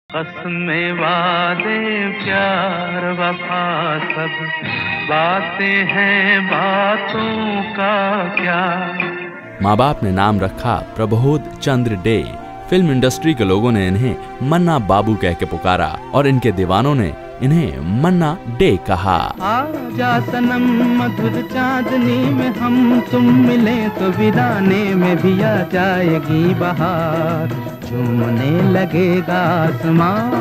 कसमें वादे प्यार वफा सब बातें हैं, बातों का क्या। माँ बाप ने नाम रखा प्रबोध चंद्र डे। फिल्म इंडस्ट्री के लोगों ने इन्हें मन्ना बाबू कह के पुकारा और इनके दीवानों ने इन्हें मन्ना डे कहा। आजा सनम मधुर चांदनी में हम तुम मिले तो वीराने में भी आ जाएगी बहार। झूमने लगेगा आसमां,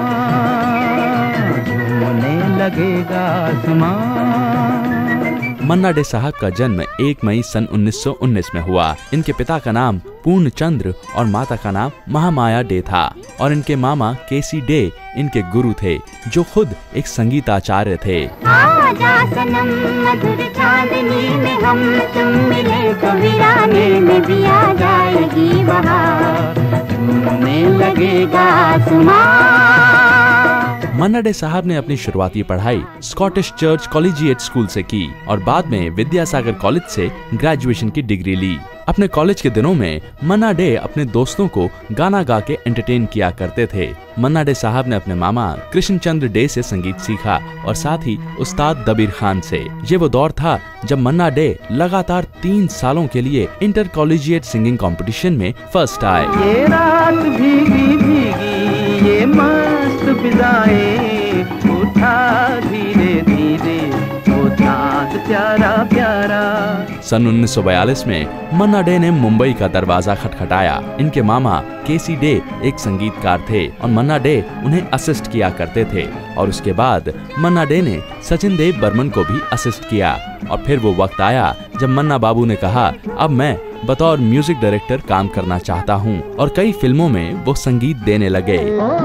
झूमने लगेगा आसमां। मन्ना डे साहब का जन्म 1 मई सन 1919 में हुआ। इनके पिता का नाम पूर्णचंद्र और माता का नाम महामाया डे था और इनके मामा केसी डे इनके गुरु थे, जो खुद एक संगीताचार्य थे। आजा सनम मधुर चांदनी में हम तुम मिले तो वीराने में भी आ जाएगी बहार। झूमने लगेगा आसमां। मन्ना डे साहब ने अपनी शुरुआती पढ़ाई स्कॉटिश चर्च कॉलेजिएट स्कूल से की और बाद में विद्यासागर कॉलेज से ग्रेजुएशन की डिग्री ली। अपने कॉलेज के दिनों में मन्ना डे अपने दोस्तों को गाना गा के एंटरटेन किया करते थे। मन्ना डे साहब ने अपने मामा कृष्णचंद्र डे से संगीत सीखा और साथ ही उस्ताद दबीर खान से। ये वो दौर था जब मन्ना डे लगातार 3 सालों के लिए इंटर कॉलेजिएट सिंगिंग कंपटीशन में फर्स्ट आए। ये रात भीगी भीगी ये मस्त फिजाएं, उठा धीरे धीरे वो चाँद प्यारा प्यारा। सन 1942 में मन्ना डे ने मुंबई का दरवाजा खटखटाया। इनके मामा केसी डे एक संगीतकार थे और मन्ना डे उन्हें असिस्ट किया करते थे और उसके बाद मन्ना डे ने सचिन देव बर्मन को भी असिस्ट किया और फिर वो वक्त आया जब मन्ना बाबू ने कहा अब मैं बतौर म्यूजिक डायरेक्टर काम करना चाहता हूँ और कई फिल्मों में वो संगीत देने लगे।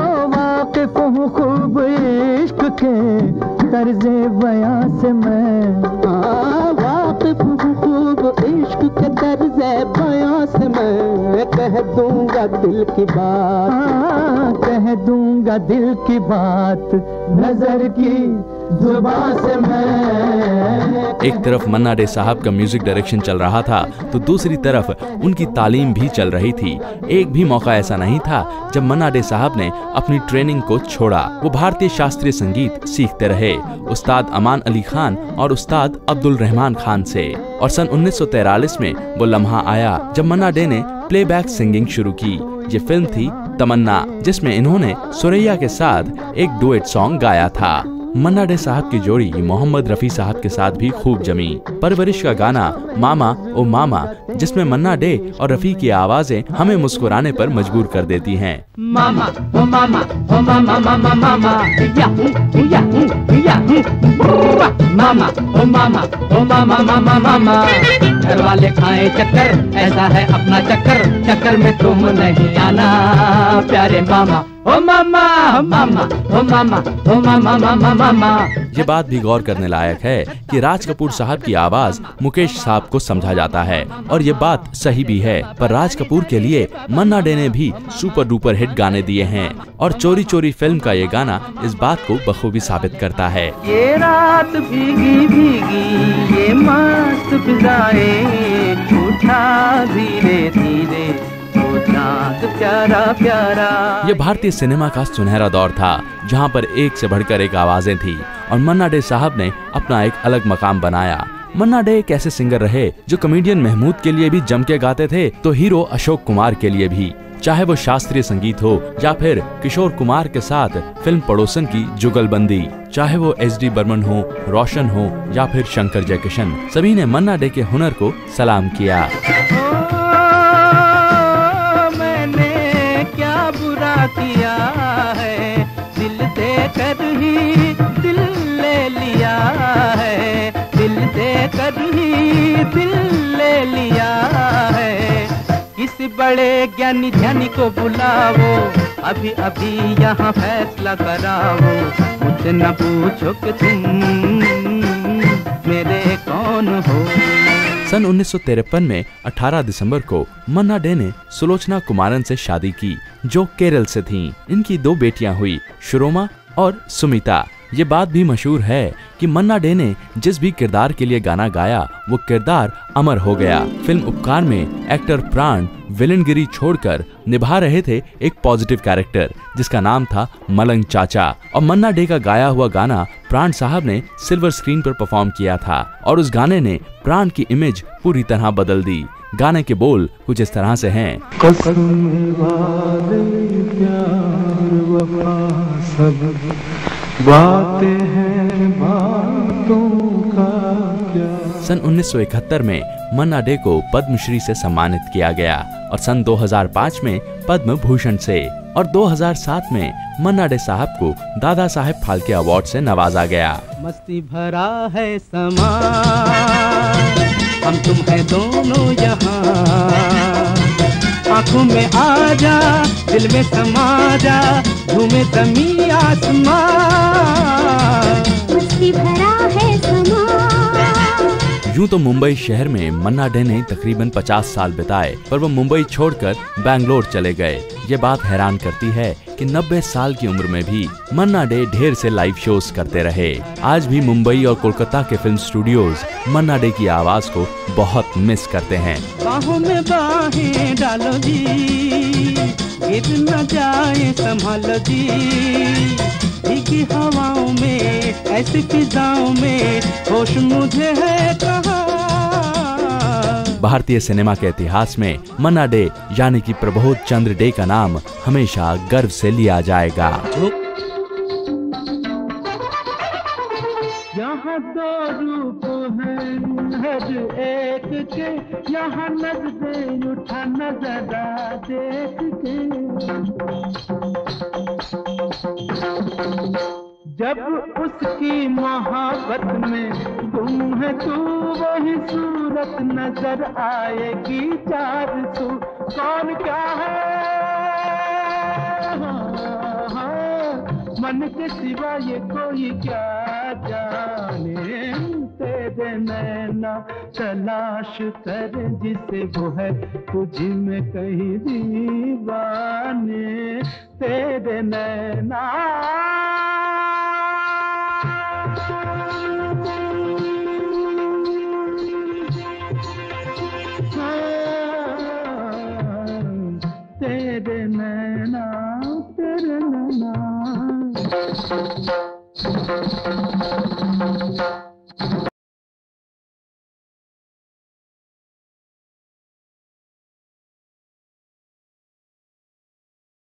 खूब इश्क के तर्ज़े बयां से मैं वाक़िफ़ हूँ, खूब इश्क के तर्ज़े बयां से मैं कह दूंगा दिल की बात, कह दूंगा दिल की बात नजर की जुबान से मैं। एक तरफ मन्ना डे साहब का म्यूजिक डायरेक्शन चल रहा था तो दूसरी तरफ उनकी तालीम भी चल रही थी। एक भी मौका ऐसा नहीं था जब मन्ना डे साहब ने अपनी ट्रेनिंग को छोड़ा। वो भारतीय शास्त्रीय संगीत सीखते रहे उस्ताद अमान अली खान और उस्ताद अब्दुल रहमान खान से। और सन 1943 में वो लम्हा आया जब मन्ना डे ने प्लेबैक सिंगिंग शुरू की। ये फिल्म थी तमन्ना, जिसमें इन्होंने सुरैया के साथ एक डुएट सॉन्ग गाया था। मन्ना डे साहब की जोड़ी मोहम्मद रफी साहब के साथ भी खूब जमी। परवरिश का गाना मामा ओ मामा, जिसमें मन्ना डे और रफी की आवाजें हमें मुस्कुराने पर मजबूर कर देती हैं। मामा ओ मामा ओ मामा मामा मामा याहू याहू याहू मामा ओ मामा ओ मामा मामा मामा। घर वाले खाए चक्कर, ऐसा है अपना चक्कर, चक्कर में तुम नहीं आना प्यारे मामा ओ मामा ओ मामा ओ मामा ओ मामा मामा मामा। ये बात भी गौर करने लायक है कि राज कपूर साहब की आवाज मुकेश साहब को समझा जाता है और ये बात सही भी है, पर राज कपूर के लिए मन्ना डे ने भी सुपर डुपर हिट गाने दिए हैं और चोरी चोरी फिल्म का ये गाना इस बात को बखूबी साबित करता है। ये रात भीगी भीगी ये मस्त फिजाएं, उठा धीरे धीरे वो चाँद प्यारा प्यारा। ये भारतीय सिनेमा का सुनहरा दौर था जहाँ पर एक से बढ़कर एक आवाजें थी और मन्ना डे साहब ने अपना एक अलग मकाम बनाया। मन्ना डे एक ऐसे सिंगर रहे जो कॉमेडियन महमूद के लिए भी जम के गाते थे तो हीरो अशोक कुमार के लिए भी, चाहे वो शास्त्रीय संगीत हो या फिर किशोर कुमार के साथ फिल्म पड़ोसन की जुगलबंदी, चाहे वो एस.डी. बर्मन हो, रोशन हो या फिर शंकर जयकिशन, सभी ने मन्ना डे के हुनर को सलाम किया। मैंने क्या बुरा किया है, दिल देकर ही दिल ले लिया है, दिल देकर ही दिल ले लिया है। किसी बड़े ज्ञानी ध्यानी को बुलाओ, अभी अभी यहाँ फैसला कराओ, मुझसे न पूछो कि तुम मेरे कौन हो। सन 1953 में 18 दिसंबर को मन्ना डे ने सुलोचना कुमारन से शादी की जो केरल से थीं। इनकी 2 बेटियां हुई, शुरोमा और सुमिता। ये बात भी मशहूर है कि मन्ना डे ने जिस भी किरदार के लिए गाना गाया वो किरदार अमर हो गया। फिल्म उपकार में एक्टर प्राण विलनगिरी छोड़कर निभा रहे थे एक पॉजिटिव कैरेक्टर जिसका नाम था मलंग चाचा, और मन्ना डे का गाया हुआ गाना प्राण साहब ने सिल्वर स्क्रीन पर परफॉर्म किया था और उस गाने ने प्राण की इमेज पूरी तरह बदल दी। गाने के बोल कुछ इस तरह से हैं। बातें हैं बातों का क्या। सन 1971 में मन्ना डे को पद्मश्री से सम्मानित किया गया और सन 2005 में पद्म भूषण से, और 2007 में मन्ना डे साहब को दादा साहेब फाल्के अवार्ड से नवाजा गया। मस्ती भरा है समा, हम तुम हैं दोनों यहाँ, आंखों में आ जा, दिल में समा जा, झूमे ज़मीं आसमां। मस्ती भरा है समा। यूं तो मुंबई शहर में मन्ना डे ने तकरीबन 50 साल बिताए, पर वो मुंबई छोड़कर बैंगलोर चले गए। ये बात हैरान करती है कि 90 साल की उम्र में भी मन्ना डे ढेर से लाइव शोज करते रहे। आज भी मुंबई और कोलकाता के फिल्म स्टूडियोज मन्ना डे की आवाज को बहुत मिस करते हैं। बाहों में बाहें डालो जी, गिर न जाए संभालो जी, भीगी हवाओं में ऐसी फिजाओं में होश मुझे है कहाँ। भारतीय सिनेमा के इतिहास में मन्ना डे यानी कि प्रबोध चंद्र डे का नाम हमेशा गर्व से लिया जाएगा। यहाँ दो रूप हैं हर एक के, यहाँ नजरें उठा नजरा देख के, जब उसकी मोहब्बत में गुम है तू, वही सूरत नजर आएगी चार सू। कौन क्या है मन के सिवा ये कोई क्या जाने, तेरे नैना तलाश कर जिसे वो है तुझ में कहीं दीवाने, तेरे नैना। तेरे नैना, तेरे नैना।